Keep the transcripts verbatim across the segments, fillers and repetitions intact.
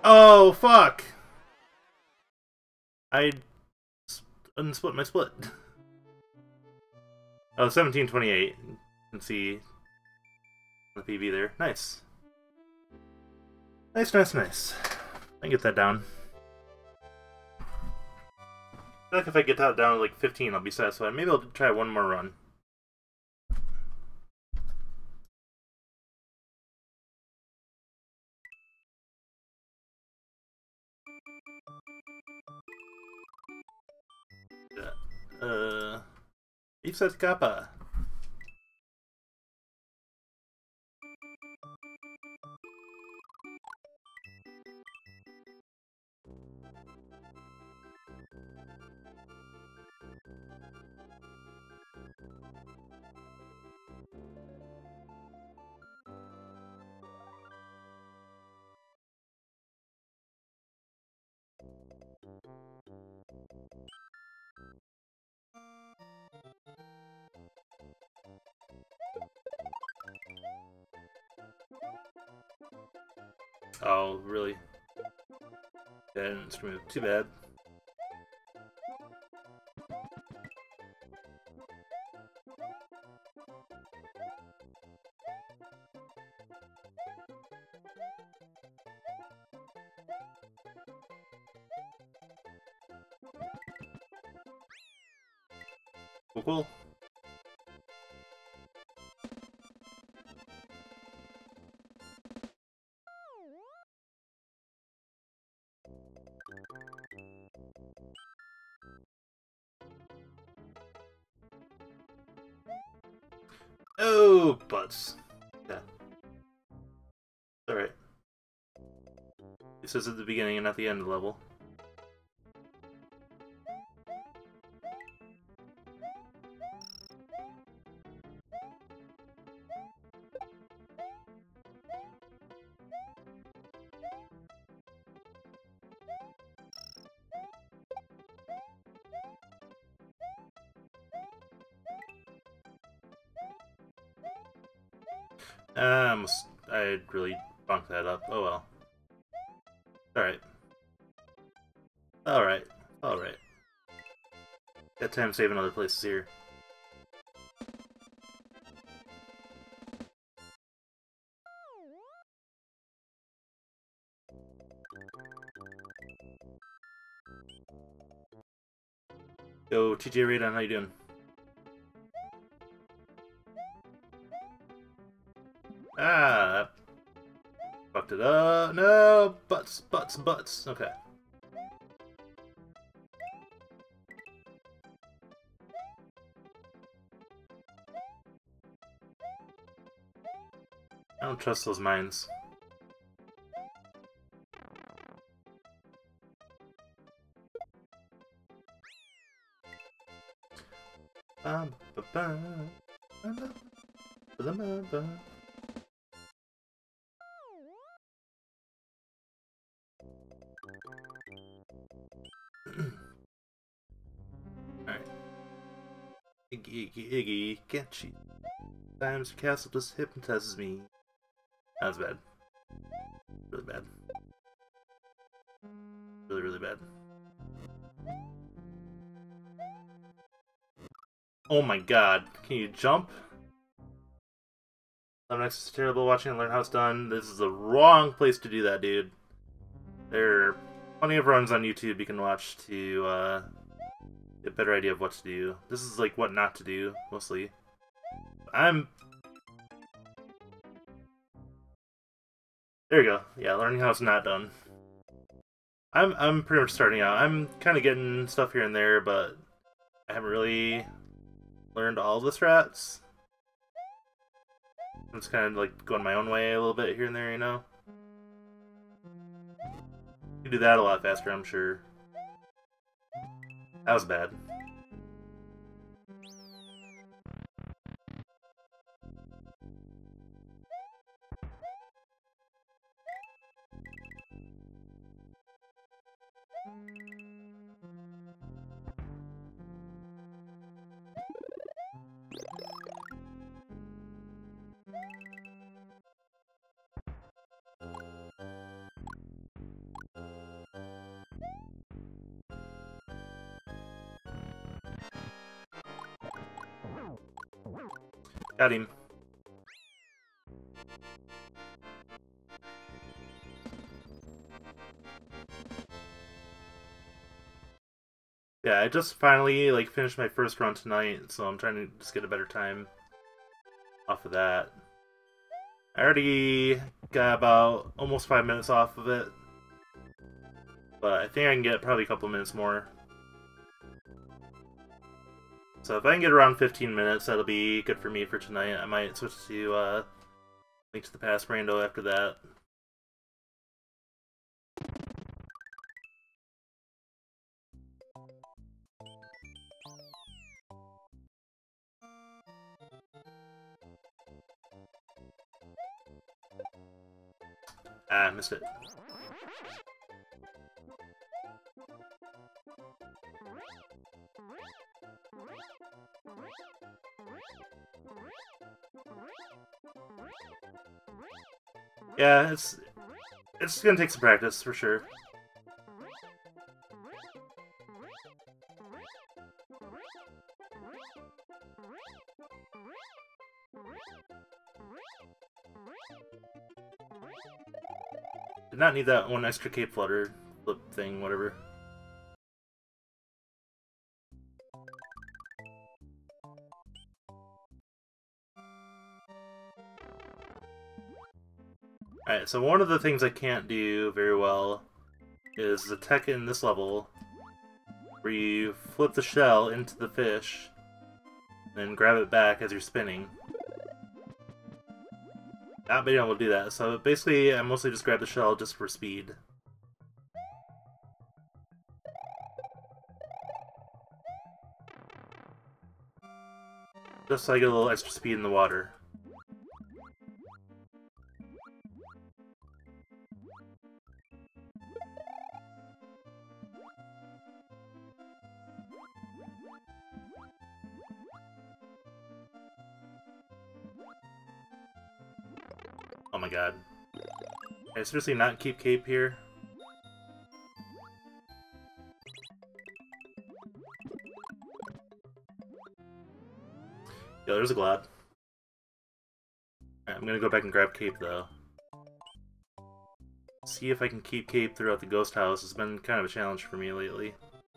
Oh, fuck! I unsplit my split. Oh, seventeen twenty-eight. You can see the P V there. Nice. Nice, nice, nice. I can get that down. I feel like if I get that down to like fifteen, I'll be satisfied. Maybe I'll try one more run. Uh, Ifsat Kappa. Oh, really? Bad instrument. Too bad. Cool, cool. Oh, butts. Yeah. Alright. This is at the beginning and not the end of the level. Um, I really bunked that up. Oh well. Alright. Alright. Alright. Got time saving other places here. Yo, T J Radon, how you doing? Ah, that fucked it up. No, butts, butts, butts. Okay. I don't trust those mines. Bum, ba, bum, ba, ba, ba, ba, ba. Alright. Iggy, Iggy, Iggy, get you. Times Castle just hypnotizes me. That was bad. Really bad. Really, really bad. Oh my god. Can you jump? Up next is terrible. Watching and learn how it's done. This is the wrong place to do that, dude. There are plenty of runs on YouTube you can watch to uh, get a better idea of what to do. This is like what not to do, mostly. I'm... There you go. Yeah, learning how it's not done. I'm I'm pretty much starting out. I'm kind of getting stuff here and there, but I haven't really learned all the strats. I'm just kind of like going my own way a little bit here and there, you know? You can do that a lot faster, I'm sure. That was bad. Got him. Yeah, I just finally like finished my first run tonight, so I'm trying to just get a better time off of that. I already got about almost five minutes off of it, but I think I can get probably a couple minutes more. So if I can get around fifteen minutes, that'll be good for me for tonight. I might switch to uh, Link to the Past Rando after that. Ah, missed it. Yeah, it's it's gonna take some practice for sure. Did not need that one extra cape flutter flip thing, whatever. Alright, so one of the things I can't do very well is the tech in this level where you flip the shell into the fish and then grab it back as you're spinning. Not being able to do that, so basically I mostly just grab the shell just for speed. Just so I get a little extra speed in the water. Oh my god. Can I seriously not keep cape here? Yo, there's a Glad. Alright, I'm gonna go back and grab cape though. See if I can keep cape throughout the ghost house. It's been kind of a challenge for me lately.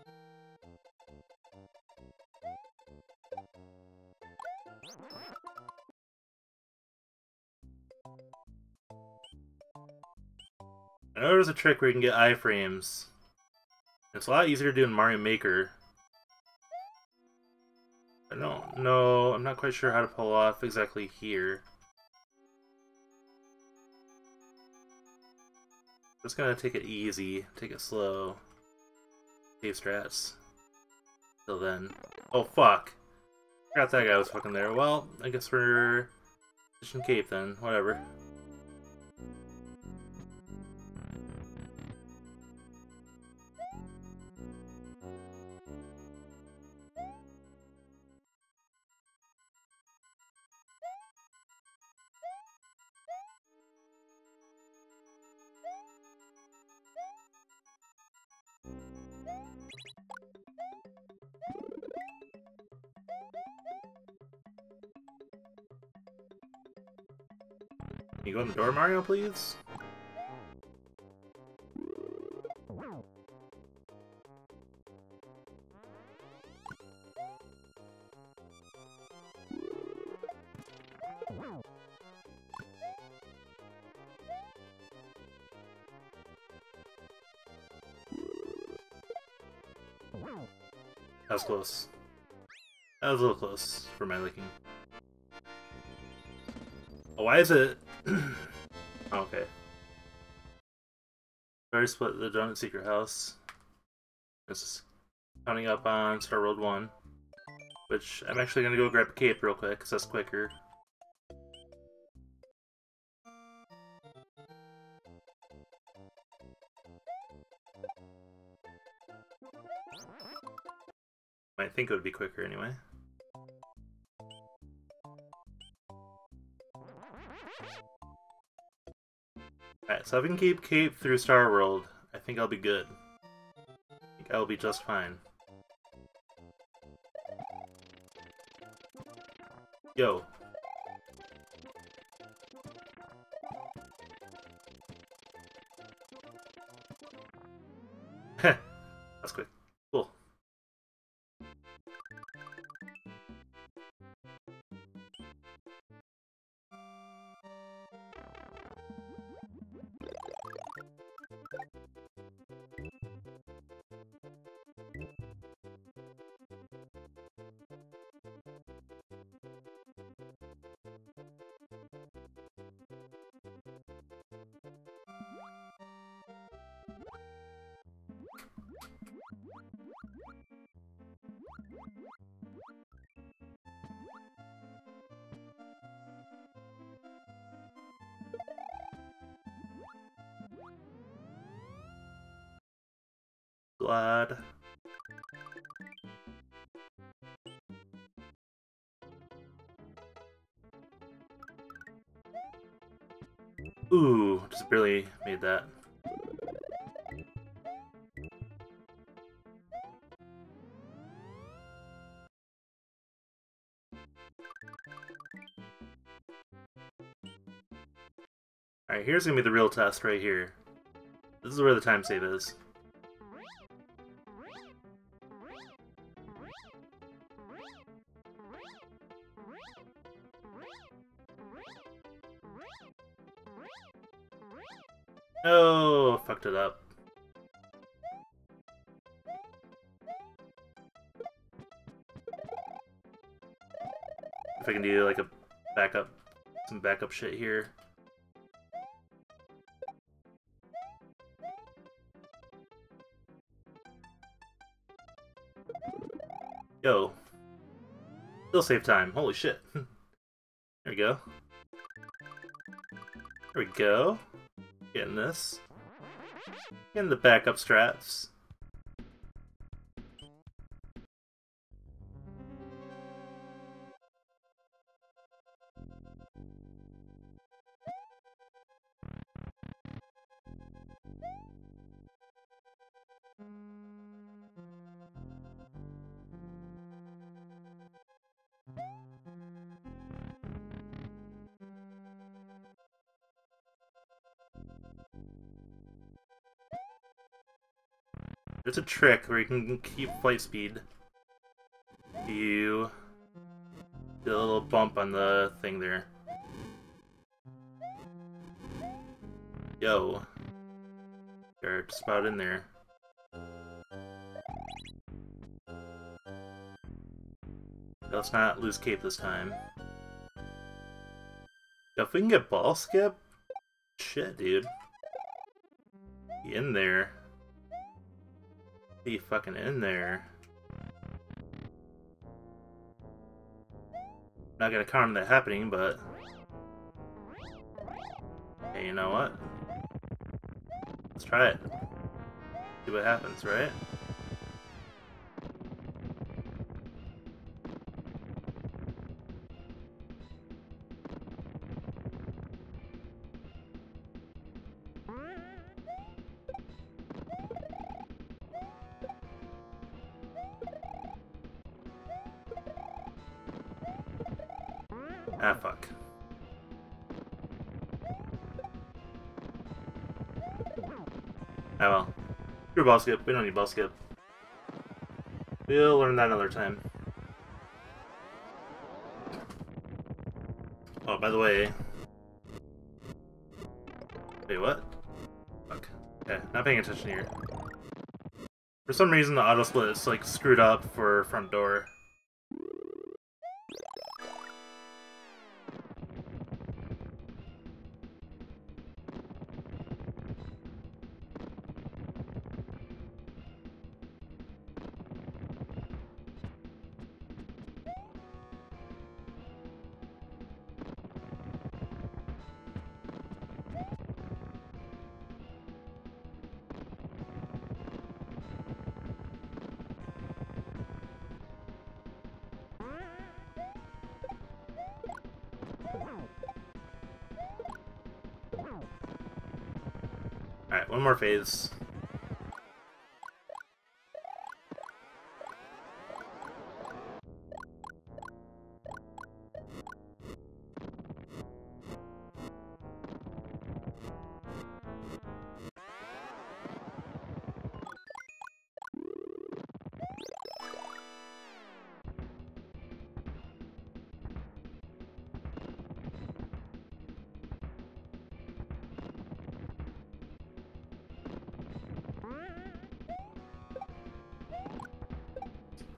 I know there's a trick where you can get iframes. It's a lot easier to do in Mario Maker. I don't know, I'm not quite sure how to pull off exactly here. Just gonna take it easy, take it slow. Save strats. Till then. Oh fuck! Forgot that guy was fucking there. Well, I guess we're fishing cape then, whatever. Can you go in the door, Mario, please? That was close. That was a little close for my liking. Oh, why is it... oh, okay. Already split the Donut Secret House. This is coming up on Star World one. Which, I'm actually gonna go grab a cape real quick, because that's quicker. I think it would be quicker anyway. Alright, so if I can keep cape through Star World, I think I'll be good. I think I'll be just fine. Yo. That's quick. Cool. Glad. Ooh, just barely made that. Alright, here's gonna be the real test right here. This is where the time save is. Oh, fucked it up. If I can do like a backup, some backup shit here. Yo. Still save time. Holy shit. There we go. There we go. Getting this. Getting the backup straps. There's a trick where you can keep flight speed. You get a little bump on the thing there. Yo. They're just about in there. Let's not lose cape this time. Yo, if we can get ball skip, shit, dude. Be in there. Be fucking in there. Not gonna count on that happening, but hey, you know what? Let's try it. See what happens, right? Ah, fuck. Ah, well. Screw ball skip. We don't need ball skip. We'll learn that another time. Oh, by the way... Wait, what? Fuck. Okay, not paying attention here. For some reason, the auto split is, like, screwed up for front door. Alright, one more phase.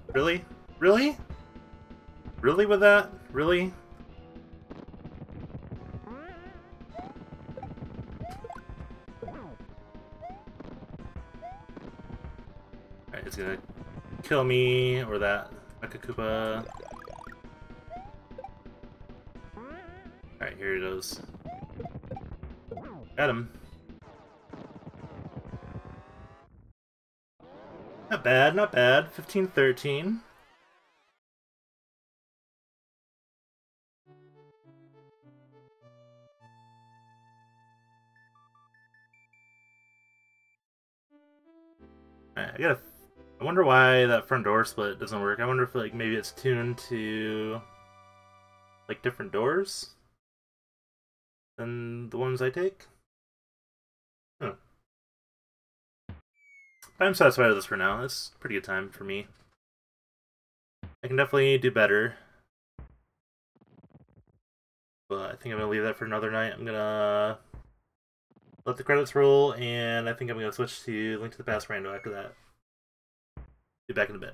Really? Really? Really with that? Really? Alright, it's gonna kill me, or that Mecha Koopa. Alright, here it goes. Got him. Not bad, not bad. fifteen thirteen. Alright, I gotta... I wonder why that front door split doesn't work. I wonder if, like, maybe it's tuned to... like, different doors than the ones I take? Huh. But I'm satisfied with this for now. It's a pretty good time for me. I can definitely do better. But I think I'm going to leave that for another night. I'm going to let the credits roll, and I think I'm going to switch to Link to the Past Rando after that. Be back in a bit.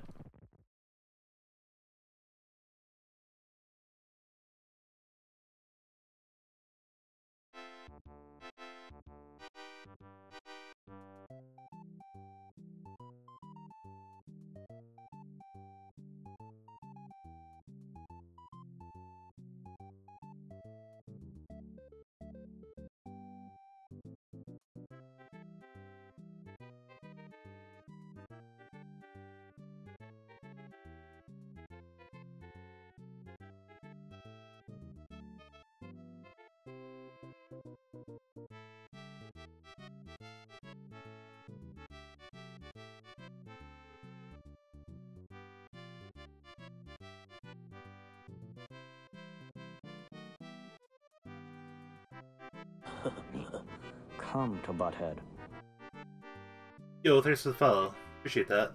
Come to Butthead. Yo, thanks for the follow. Appreciate that.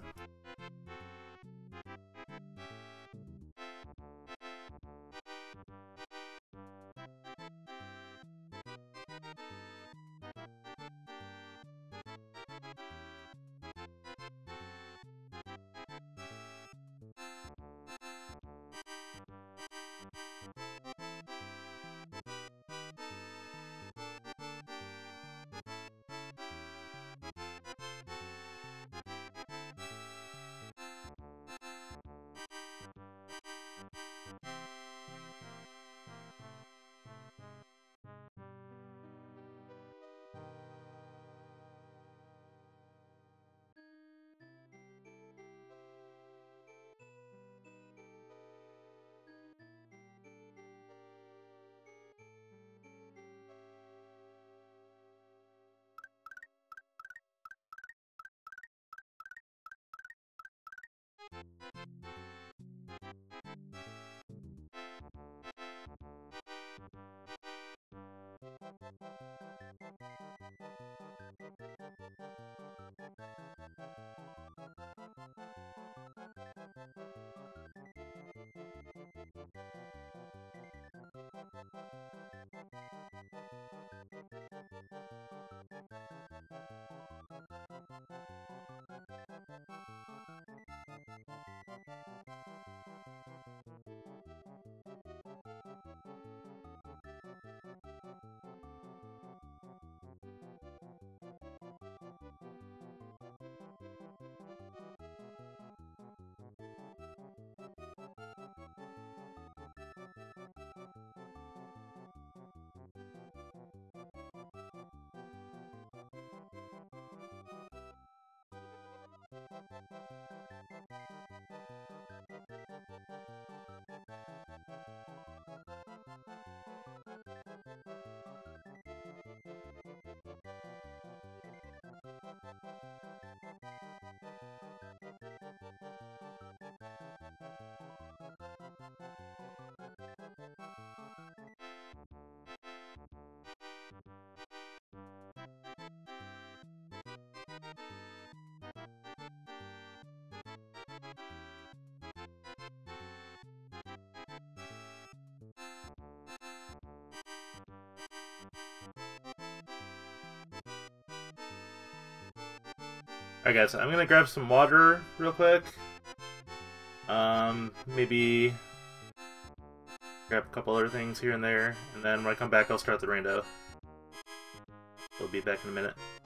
Alright guys, I'm gonna grab some water real quick. Um, maybe grab a couple other things here and there, and then when I come back, I'll start the rando. I'll be back in a minute.